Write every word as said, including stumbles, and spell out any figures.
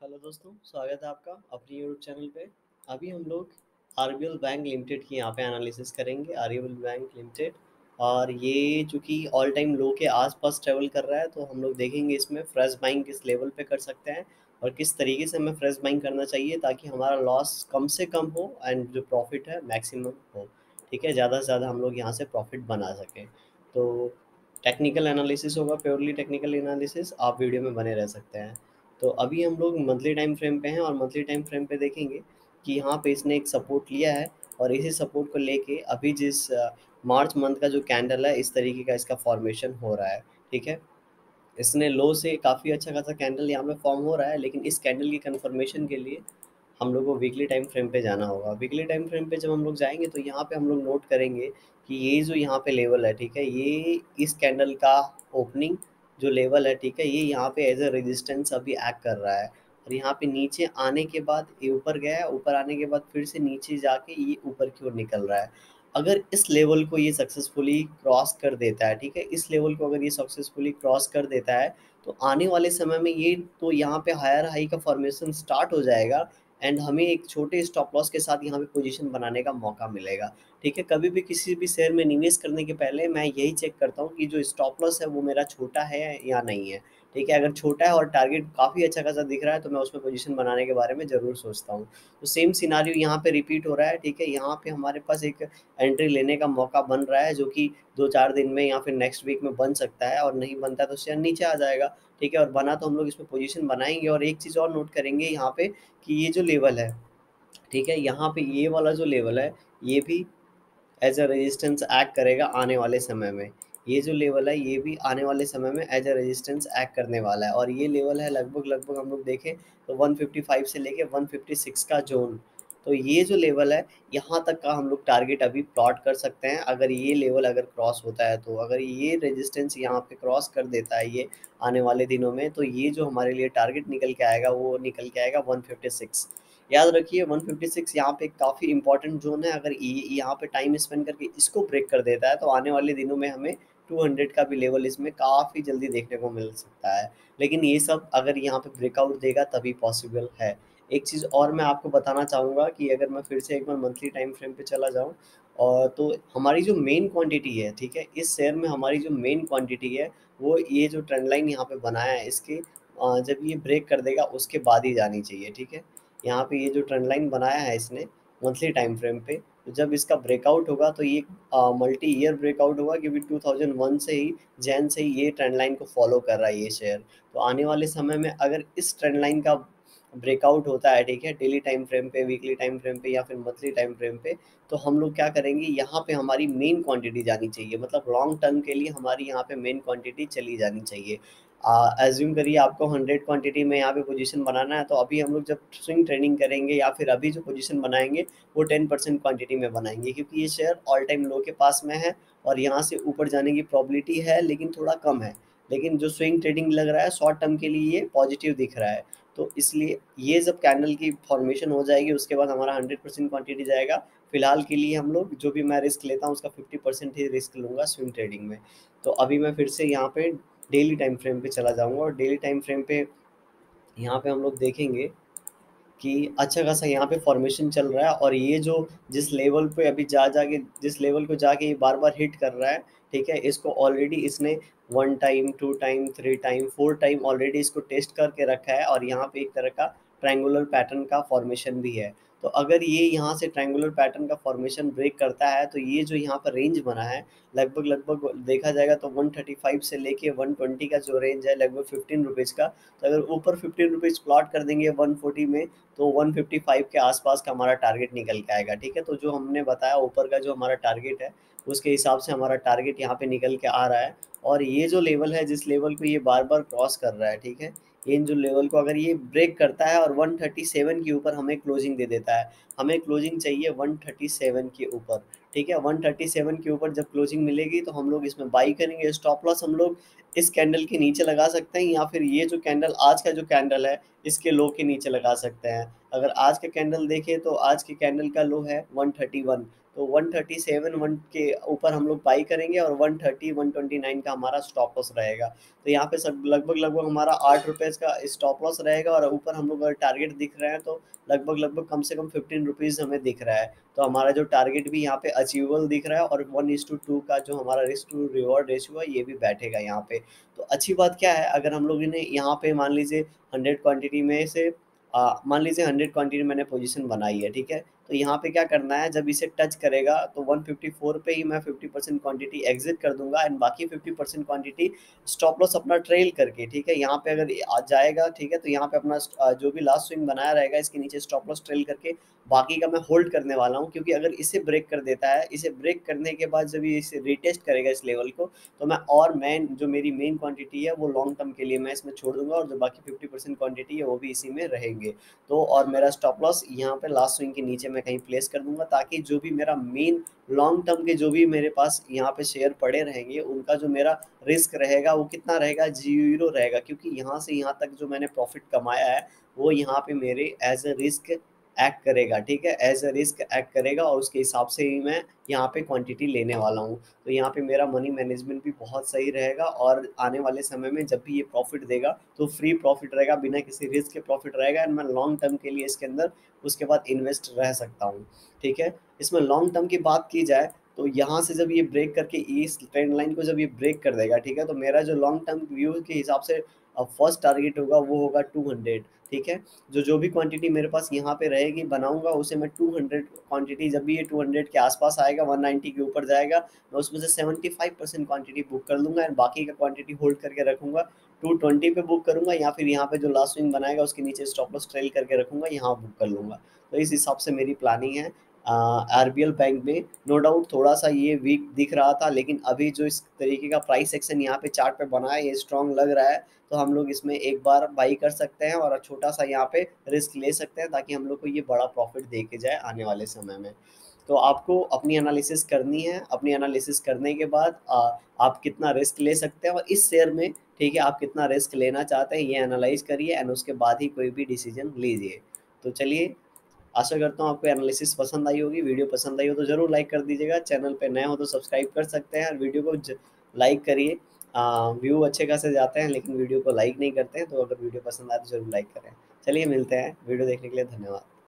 Hello दोस्तों, स्वागत है आपका अपने यूट्यूब चैनल पे। अभी हम लोग आरबीएल बैंक लिमिटेड की यहाँ पे एनालिसिस करेंगे। आरबीएल बैंक लिमिटेड और ये चूँकि ऑल टाइम लो के आसपास ट्रेवल कर रहा है, तो हम लोग देखेंगे इसमें फ्रेश बाइंग किस लेवल पे कर सकते हैं और किस तरीके से हमें फ्रेश बाइंग करना चाहिए ताकि हमारा लॉस कम से कम हो एंड जो प्रॉफिट है मैक्सिमम हो। ठीक है, ज़्यादा से ज़्यादा हम लोग यहाँ से प्रॉफिट बना सकें। तो टेक्निकल एनालिसिस होगा, प्योरली टेक्निकल एनालिसिस, आप वीडियो में बने रह सकते हैं। तो अभी हम लोग मंथली टाइम फ्रेम पे हैं और मंथली टाइम फ्रेम पे देखेंगे कि यहाँ पे इसने एक सपोर्ट लिया है और इसी सपोर्ट को लेके अभी जिस अ, मार्च मंथ का जो कैंडल है, इस तरीके का इसका फॉर्मेशन हो रहा है। ठीक है, इसने लो से काफ़ी अच्छा खासा कैंडल यहाँ पे फॉर्म हो रहा है, लेकिन इस कैंडल की कंफर्मेशन के लिए हम लोग को वीकली टाइम फ्रेम पे जाना होगा। वीकली टाइम फ्रेम पे जब हम लोग जाएंगे तो यहाँ पे हम लोग नोट करेंगे कि ये जो यहाँ पे लेवल है, ठीक है, ये इस कैंडल का ओपनिंग जो लेवल है, ठीक है, ये यहाँ पे एज अ रेजिस्टेंस अभी एक्ट कर रहा है और यहाँ पे नीचे आने के बाद ये ऊपर गया है, ऊपर आने के बाद फिर से नीचे जाके ये ऊपर की ओर निकल रहा है। अगर इस लेवल को ये सक्सेसफुली क्रॉस कर देता है, ठीक है, इस लेवल को अगर ये सक्सेसफुली क्रॉस कर देता है तो आने वाले समय में ये तो यहाँ पे हायर हाई का फॉर्मेशन स्टार्ट हो जाएगा एंड हमें एक छोटे स्टॉप लॉस के साथ यहाँ पे पोजीशन बनाने का मौका मिलेगा। ठीक है, कभी भी किसी भी शेयर में निवेश करने के पहले मैं यही चेक करता हूँ कि जो स्टॉप लॉस है वो मेरा छोटा है या नहीं है। ठीक है, अगर छोटा है और टारगेट काफ़ी अच्छा खासा दिख रहा है तो मैं उसमें पोजीशन बनाने के बारे में ज़रूर सोचता हूँ। तो सेम सिनारियो यहाँ पे रिपीट हो रहा है। ठीक है, यहाँ पे हमारे पास एक एंट्री लेने का मौका बन रहा है जो कि दो चार दिन में या फिर नेक्स्ट वीक में बन सकता है और नहीं बनता तो शेयर नीचे आ जाएगा। ठीक है, और बना तो हम लोग इसमें पोजीशन बनाएंगे और एक चीज़ और नोट करेंगे यहाँ पे कि ये जो लेवल है, ठीक है, यहाँ पे ये वाला जो लेवल है, ये भी एज अ रेजिस्टेंस एक्ट करेगा आने वाले समय में। ये जो लेवल है ये भी आने वाले समय में एज अ रेजिस्टेंस एक्ट करने वाला है और ये लेवल है लगभग लगभग हम लोग देखें तो वन फिफ्टी फाइव से लेके वन फिफ्टी सिक्स का जोन। तो ये जो लेवल है, यहाँ तक का हम लोग टारगेट अभी प्लॉट कर सकते हैं। अगर ये लेवल अगर क्रॉस होता है, तो अगर ये रेजिस्टेंस यहाँ पे क्रॉस कर देता है ये आने वाले दिनों में, तो ये जो हमारे लिए टारगेट निकल के आएगा वो निकल के आएगा वन फिफ्टी सिक्स। याद रखिए वन फिफ्टी सिक्स यहाँ पे काफ़ी इंपॉर्टेंट जोन है। अगर ये यहाँ पे टाइम स्पेंड करके इसको ब्रेक कर देता है तो आने वाले दिनों में हमें टू हंड्रेड का भी लेवल इसमें काफ़ी जल्दी देखने को मिल सकता है। लेकिन ये सब अगर यहाँ पे ब्रेकआउट देगा तभी पॉसिबल है। एक चीज़ और मैं आपको बताना चाहूँगा कि अगर मैं फिर से एक बार मंथली टाइम फ्रेम पे चला जाऊँ और तो हमारी जो मेन क्वांटिटी है, ठीक है, इस शेयर में हमारी जो मेन क्वांटिटी है वो ये जो ट्रेंड लाइन यहाँ पे बनाया है इसके अ, जब ये ब्रेक कर देगा उसके बाद ही जानी चाहिए। ठीक है, यहाँ पे ये जो ट्रेंड लाइन बनाया है इसने मंथली टाइम फ्रेम पे, तो जब इसका ब्रेकआउट होगा तो ये मल्टी ईयर ब्रेकआउट होगा क्योंकि टू थाउज़ेंड वन से ही जैन से ही ये ट्रेंड लाइन को फॉलो कर रहा है ये शेयर। तो आने वाले समय में अगर इस ट्रेंड लाइन का ब्रेकआउट होता है, ठीक है, डेली टाइम फ्रेम पे, वीकली टाइम फ्रेम पे या फिर मंथली टाइम फ्रेम पे, तो हम लोग क्या करेंगे, यहाँ पे हमारी मेन क्वांटिटी जानी चाहिए। मतलब लॉन्ग टर्म के लिए हमारी यहाँ पे मेन क्वांटिटी चली जानी चाहिए। एज्यूम करिए आपको हंड्रेड क्वांटिटी में यहाँ पे पोजीशन बनाना है, तो अभी हम लोग जब स्विंग ट्रेडिंग करेंगे या फिर अभी जो पोजीशन बनाएंगे वो टेन परसेंट क्वांटिटी में बनाएंगे क्योंकि ये शेयर ऑल टाइम लो के पास में है और यहाँ से ऊपर जाने की प्रॉबिलिटी है लेकिन थोड़ा कम है। लेकिन जो स्विंग ट्रेडिंग लग रहा है शॉर्ट टर्म के लिए ये पॉजिटिव दिख रहा है। तो इसलिए ये जब कैंडल की फॉर्मेशन हो जाएगी उसके बाद हमारा हंड्रेड परसेंट क्वांटिटी जाएगा। फिलहाल के लिए हम लोग जो भी मैं रिस्क लेता हूँ उसका फिफ्टी परसेंट ही रिस्क लूँगा स्विंग ट्रेडिंग में। तो अभी मैं फिर से यहाँ पे डेली टाइम फ्रेम पे चला जाऊँगा और डेली टाइम फ्रेम पे यहाँ पे हम लोग देखेंगे कि अच्छा खासा यहाँ पे फॉर्मेशन चल रहा है और ये जो जिस लेवल पे अभी जा जाके जिस लेवल को जाके ये बार बार हिट कर रहा है, ठीक है, इसको ऑलरेडी इसने one time, two time, three time, four time already इसको टेस्ट करके रखा है और यहाँ पे एक तरह का ट्रायंगुलर पैटर्न का फॉर्मेशन भी है। तो अगर ये यहाँ से ट्रायंगुलर पैटर्न का फॉर्मेशन ब्रेक करता है तो ये जो यहाँ पर रेंज बना है लगभग लगभग देखा जाएगा तो वन थर्टी फाइव से लेके वन ट्वेंटी का जो रेंज है लगभग फिफ्टीन रुपीज़ का। तो अगर ऊपर फिफ्टीन रुपीज़ प्लॉट कर देंगे वन फोर्टी में तो वन फिफ्टी फाइव के आसपास का हमारा टारगेट निकल के आएगा। ठीक है, तो जो हमने बताया ऊपर का जो हमारा टारगेट है उसके हिसाब से हमारा टारगेट यहाँ पे निकल के आ रहा है और ये जो लेवल है जिस लेवल को ये बार बार क्रॉस कर रहा है, ठीक है, इन जो लेवल को अगर ये ब्रेक करता है और वन थर्टी सेवन के ऊपर हमें क्लोजिंग दे देता है, हमें क्लोजिंग चाहिए वन थर्टी सेवन के ऊपर। ठीक है, वन थर्टी सेवन के ऊपर जब क्लोजिंग मिलेगी तो हम लोग इसमें बाई करेंगे। स्टॉप लॉस हम लोग इस कैंडल के नीचे लगा सकते हैं या फिर ये जो कैंडल आज का जो कैंडल है इसके लो के नीचे लगा सकते हैं। अगर आज का कैंडल देखें तो आज के कैंडल का लो है वन थर्टी वन, तो वन थर्टी सेवन वन के ऊपर हम लोग बाई करेंगे और one thirty one twenty nine का हमारा स्टॉप लॉस रहेगा। तो यहाँ पे सब लगभग लगभग हमारा आठ रुपीज़ का स्टॉप लॉस रहेगा और ऊपर हम लोग अगर टारगेट दिख रहे हैं तो लगभग लगभग कम से कम फिफ्टीन रुपीज़ हमें दिख रहा है। तो हमारा जो टारगेट भी यहाँ पे अचीवेबल दिख रहा है और वन इज टू टू का जो हमारा रिस्क टू रिवॉर्ड रेशियो है ये भी बैठेगा यहाँ पे। तो अच्छी बात क्या है, अगर हम लोग ने यहाँ पे मान लीजिए हंड्रेड क्वांटिटी में से आ, मान लीजिए हंड्रेड क्वांटिटी मैंने पोजीशन बनाई है, ठीक है। तो यहाँ पे क्या करना है, जब इसे टच करेगा तो वन फिफ्टी फोर पे ही मैं फिफ्टी परसेंट क्वांटिटी एग्जिट कर दूंगा एंड बाकी fifty percent quantity stop loss अपना ट्रेल करके, ठीक है। यहाँ पे अगर ये आ जाएगा, ठीक है, तो यहाँ पे अपना आ, जो भी लास्ट स्विंग बनाया रहेगा इसके नीचे स्टॉप लॉस ट्रेल करके बाकी का मैं होल्ड करने वाला हूँ, क्योंकि अगर इसे ब्रेक कर देता है, इसे ब्रेक करने के बाद जब ये इसे रिटेस्ट करेगा इस लेवल को, तो मैं और मेन जो मेरी मेन क्वांटिटी है वो लॉन्ग टर्म के लिए मैं इसमें छोड़ दूंगा और जो बाकी फिफ्टी परसेंट क्वांटिटी है वो भी इसी में रहेंगे। तो और मेरा स्टॉप लॉस यहाँ पे लास्ट स्विंग के नीचे मैं कहीं प्लेस कर दूंगा, ताकि जो भी मेरा मेन लॉन्ग टर्म के जो भी मेरे पास यहाँ पे शेयर पड़े रहेंगे उनका जो मेरा रिस्क रहेगा वो कितना रहेगा, जीरो रहेगा, क्योंकि यहाँ से यहाँ तक जो मैंने प्रॉफिट कमाया है वो यहाँ पे मेरे एज अ रिस्क एक्ट करेगा, ठीक है, एज अ रिस्क एक्ट करेगा और उसके हिसाब से ही मैं यहाँ पे क्वांटिटी लेने वाला हूँ। तो यहाँ पे मेरा मनी मैनेजमेंट भी बहुत सही रहेगा और आने वाले समय में जब भी ये प्रॉफिट देगा तो फ्री प्रॉफिट रहेगा, बिना किसी रिस्क के प्रॉफिट रहेगा एंड मैं लॉन्ग टर्म के लिए इसके अंदर उसके बाद इन्वेस्ट रह सकता हूँ, ठीक है। इसमें लॉन्ग टर्म की बात की जाए तो यहाँ से जब ये ब्रेक करके इस ट्रेंड लाइन को जब ये ब्रेक कर देगा, ठीक है, तो मेरा जो लॉन्ग टर्म व्यू के हिसाब से फर्स्ट टारगेट होगा वो होगा टू हंड्रेड, ठीक है। जो जो भी क्वांटिटी मेरे पास यहाँ पे रहेगी बनाऊंगा उसे मैं टू हंड्रेड क्वांटिटी, जब भी ये टू हंड्रेड के आसपास आएगा, वन नाइंटी के ऊपर जाएगा, मैं उसमें से seventy five percent quantity book कर लूँगा एंड बाकी का क्वांटिटी होल्ड करके रखूँगा, टू ट्वेंटी पे बुक करूँगा या फिर यहाँ पे जो लास्ट स्विंग बनाएगा उसके नीचे स्टॉप लॉस ट्रेल करके रखूँगा, यहाँ बुक कर लूँगा। तो इस हिसाब से मेरी प्लानिंग है। आरबीएल बैंक में नो डाउट थोड़ा सा ये वीक दिख रहा था, लेकिन अभी जो इस तरीके का प्राइस एक्शन यहाँ पे चार्ट पे बना है ये स्ट्रॉन्ग लग रहा है, तो हम लोग इसमें एक बार बाई कर सकते हैं और छोटा सा यहाँ पे रिस्क ले सकते हैं, ताकि हम लोग को ये बड़ा प्रॉफिट दे के जाए आने वाले समय में। तो आपको अपनी एनालिसिस करनी है, अपनी एनालिसिस करने के बाद आ, आप कितना रिस्क ले सकते हैं और इस शेयर में, ठीक है, आप कितना रिस्क लेना चाहते हैं ये एनालाइज करिए एंड उसके बाद ही कोई भी डिसीजन लीजिए। तो चलिए, आशा करता हूँ आपको एनालिसिस पसंद आई होगी। वीडियो पसंद आई हो तो ज़रूर लाइक कर दीजिएगा, चैनल पे नए हो तो सब्सक्राइब कर सकते हैं और वीडियो को लाइक करिए। व्यू अच्छे खासे जाते हैं लेकिन वीडियो को लाइक नहीं करते हैं, तो अगर वीडियो पसंद आए तो ज़रूर लाइक करें। चलिए मिलते हैं, वीडियो देखने के लिए धन्यवाद।